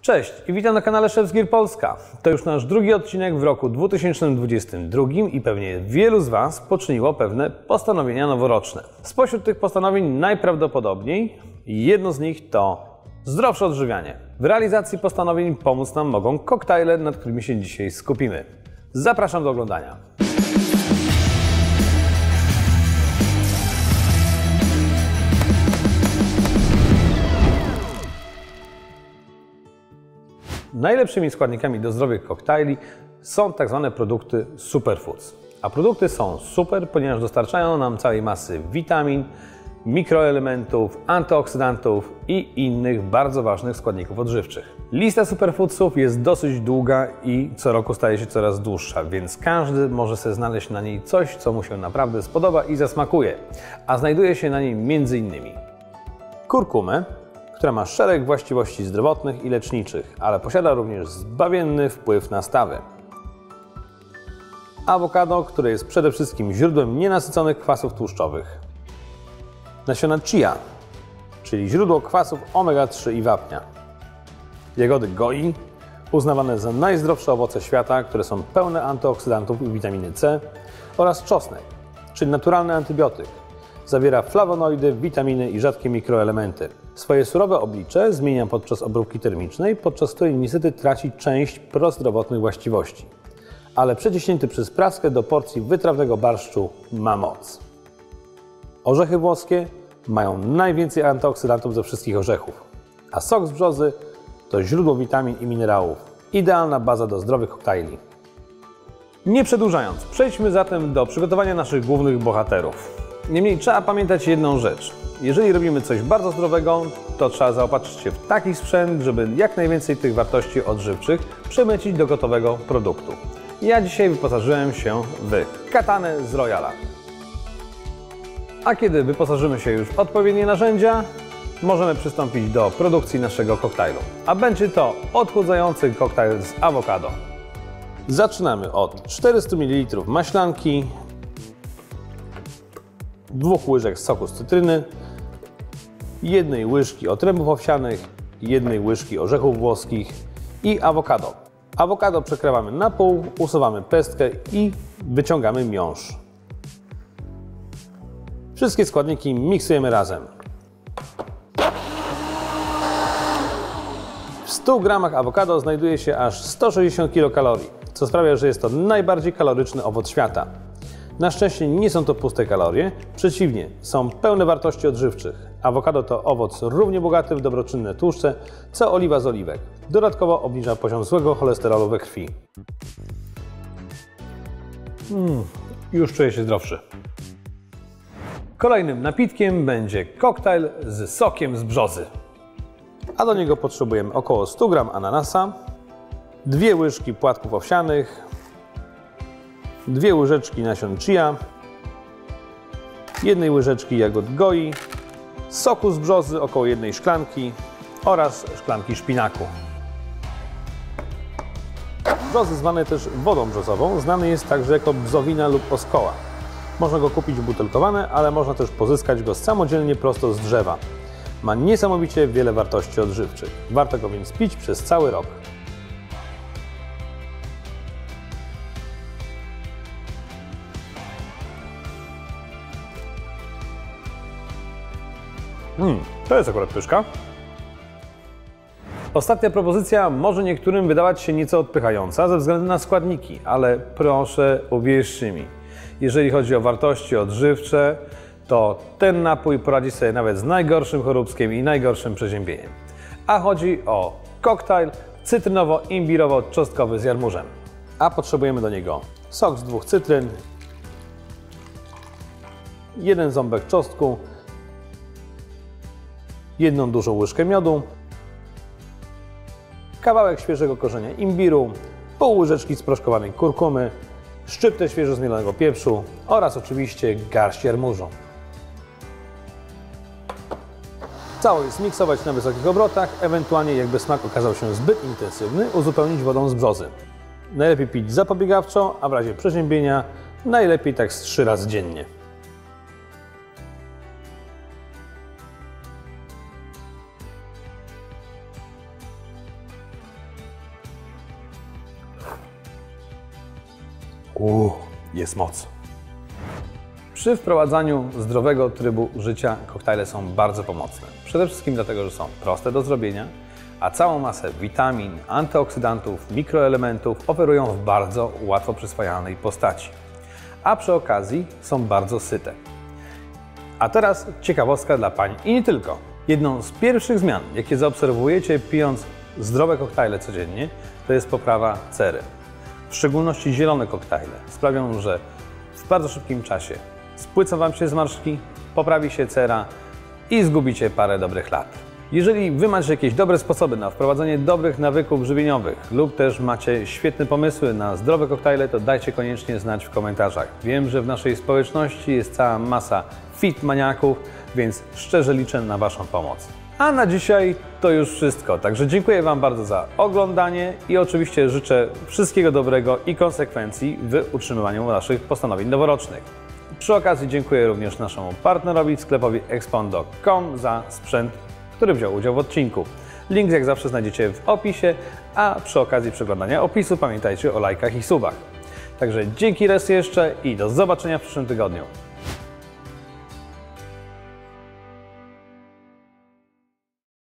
Cześć i witam na kanale Chef's Gear Polska. To już nasz drugi odcinek w roku 2022 i pewnie wielu z Was poczyniło pewne postanowienia noworoczne. Spośród tych postanowień najprawdopodobniej jedno z nich to zdrowsze odżywianie. W realizacji postanowień pomóc nam mogą koktajle, nad którymi się dzisiaj skupimy. Zapraszam do oglądania. Najlepszymi składnikami do zdrowych koktajli są tak zwane produkty superfoods. A produkty są super, ponieważ dostarczają nam całej masy witamin, mikroelementów, antyoksydantów i innych bardzo ważnych składników odżywczych. Lista superfoodsów jest dosyć długa i co roku staje się coraz dłuższa, więc każdy może sobie znaleźć na niej coś, co mu się naprawdę spodoba i zasmakuje. A znajduje się na niej m.in. kurkumę, która ma szereg właściwości zdrowotnych i leczniczych, ale posiada również zbawienny wpływ na stawy. Awokado, które jest przede wszystkim źródłem nienasyconych kwasów tłuszczowych. Nasiona chia, czyli źródło kwasów omega-3 i wapnia. Jagody goi, uznawane za najzdrowsze owoce świata, które są pełne antyoksydantów i witaminy C, oraz czosnek, czyli naturalny antybiotyk. Zawiera flawonoidy, witaminy i rzadkie mikroelementy. Swoje surowe oblicze zmienia podczas obróbki termicznej, podczas której niestety traci część prozdrowotnych właściwości. Ale przeciśnięty przez praskę do porcji wytrawnego barszczu ma moc. Orzechy włoskie mają najwięcej antyoksydantów ze wszystkich orzechów, a sok z brzozy to źródło witamin i minerałów. Idealna baza do zdrowych koktajli. Nie przedłużając, przejdźmy zatem do przygotowania naszych głównych bohaterów. Niemniej trzeba pamiętać jedną rzecz. Jeżeli robimy coś bardzo zdrowego, to trzeba zaopatrzyć się w taki sprzęt, żeby jak najwięcej tych wartości odżywczych przemycić do gotowego produktu. Ja dzisiaj wyposażyłem się w katanę z Royala. A kiedy wyposażymy się już w odpowiednie narzędzia, możemy przystąpić do produkcji naszego koktajlu. A będzie to odchudzający koktajl z awokado. Zaczynamy od 400 ml maślanki, 2 łyżek soku z cytryny, 1 łyżki otrębów owsianych, 1 łyżki orzechów włoskich i awokado. Awokado przekrawamy na pół, usuwamy pestkę i wyciągamy miąższ. Wszystkie składniki miksujemy razem. W 100 gramach awokado znajduje się aż 160 kilokalorii, co sprawia, że jest to najbardziej kaloryczny owoc świata. Na szczęście nie są to puste kalorie, przeciwnie, są pełne wartości odżywczych. Awokado to owoc równie bogaty w dobroczynne tłuszcze, co oliwa z oliwek. Dodatkowo obniża poziom złego cholesterolu we krwi. Już czuję się zdrowszy. Kolejnym napitkiem będzie koktajl z sokiem z brzozy. A do niego potrzebujemy około 100 g ananasa, 2 łyżki płatków owsianych, 2 łyżeczki nasion chia, 1 łyżeczki jagód goi, soku z brzozy około 1 szklanki oraz szklanki szpinaku. Brzozy, zwane też wodą brzozową, znany jest także jako bzowina lub oskoła. Można go kupić butelkowane, ale można też pozyskać go samodzielnie prosto z drzewa. Ma niesamowicie wiele wartości odżywczych. Warto go więc pić przez cały rok. To jest akurat pyszka. Ostatnia propozycja może niektórym wydawać się nieco odpychająca ze względu na składniki, ale proszę uwierzcie mi, jeżeli chodzi o wartości odżywcze, to ten napój poradzi sobie nawet z najgorszym choróbskiem i najgorszym przeziębieniem. A chodzi o koktajl cytrynowo-imbirowo-czosnkowy z jarmużem. A potrzebujemy do niego sok z 2 cytryn, 1 ząbek czosnku, 1 dużą łyżkę miodu, kawałek świeżego korzenia imbiru, pół łyżeczki sproszkowanej kurkumy, szczyptę świeżo zmielonego pieprzu oraz oczywiście garść jarmużu. Całość zmiksować na wysokich obrotach, ewentualnie jakby smak okazał się zbyt intensywny, uzupełnić wodą z brzozy. Najlepiej pić zapobiegawczo, a w razie przeziębienia najlepiej tak z 3 razy dziennie. Jest moc. Przy wprowadzaniu zdrowego trybu życia koktajle są bardzo pomocne. Przede wszystkim dlatego, że są proste do zrobienia, a całą masę witamin, antyoksydantów, mikroelementów oferują w bardzo łatwo przyswajalnej postaci. A przy okazji są bardzo syte. A teraz ciekawostka dla pań i nie tylko. Jedną z pierwszych zmian, jakie zaobserwujecie pijąc zdrowe koktajle codziennie, to jest poprawa cery. W szczególności zielone koktajle sprawią, że w bardzo szybkim czasie spłycą Wam się zmarszczki, poprawi się cera i zgubicie parę dobrych lat. Jeżeli Wy macie jakieś dobre sposoby na wprowadzenie dobrych nawyków żywieniowych lub też macie świetne pomysły na zdrowe koktajle, to dajcie koniecznie znać w komentarzach. Wiem, że w naszej społeczności jest cała masa fit maniaków, więc szczerze liczę na Waszą pomoc. A na dzisiaj to już wszystko, także dziękuję Wam bardzo za oglądanie i oczywiście życzę wszystkiego dobrego i konsekwencji w utrzymywaniu naszych postanowień noworocznych. Przy okazji dziękuję również naszemu partnerowi, sklepowi expondo.com za sprzęt, który wziął udział w odcinku. Link jak zawsze znajdziecie w opisie, a przy okazji przeglądania opisu pamiętajcie o lajkach i subach. Także dzięki raz jeszcze i do zobaczenia w przyszłym tygodniu.